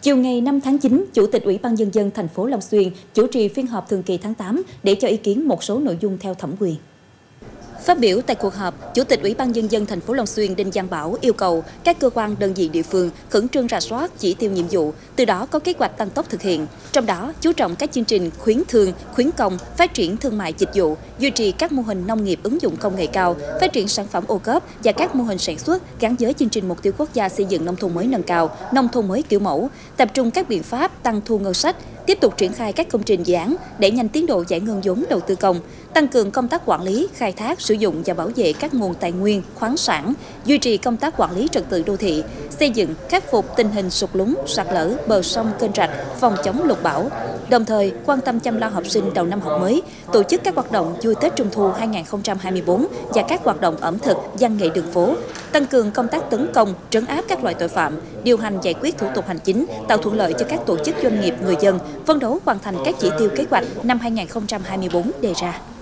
Chiều ngày 5 tháng 9, Chủ tịch Ủy ban Nhân dân thành phố Long Xuyên chủ trì phiên họp thường kỳ tháng 8 để cho ý kiến một số nội dung theo thẩm quyền. Phát biểu tại cuộc họp, Chủ tịch Ủy ban Nhân dân thành phố Long Xuyên Đinh Giang Bảo yêu cầu các cơ quan đơn vị địa phương khẩn trương rà soát chỉ tiêu nhiệm vụ, từ đó có kế hoạch tăng tốc thực hiện. Trong đó, chú trọng các chương trình khuyến thương, khuyến công, phát triển thương mại dịch vụ, duy trì các mô hình nông nghiệp ứng dụng công nghệ cao, phát triển sản phẩm ô cốp và các mô hình sản xuất gắn với chương trình mục tiêu quốc gia xây dựng nông thôn mới nâng cao, nông thôn mới kiểu mẫu, tập trung các biện pháp tăng thu ngân sách, tiếp tục triển khai các công trình dự án để nhanh tiến độ giải ngân vốn đầu tư công, tăng cường công tác quản lý, khai thác, sử dụng và bảo vệ các nguồn tài nguyên, khoáng sản, duy trì công tác quản lý trật tự đô thị, xây dựng, khắc phục tình hình sụt lún, sạt lở bờ sông kênh rạch, phòng chống lụt bão. Đồng thời, quan tâm chăm lo học sinh đầu năm học mới, tổ chức các hoạt động vui Tết Trung thu 2024 và các hoạt động ẩm thực, văn nghệ đường phố, tăng cường công tác tấn công, trấn áp các loại tội phạm, điều hành giải quyết thủ tục hành chính, tạo thuận lợi cho các tổ chức doanh nghiệp, người dân, phấn đấu hoàn thành các chỉ tiêu kế hoạch năm 2024 đề ra.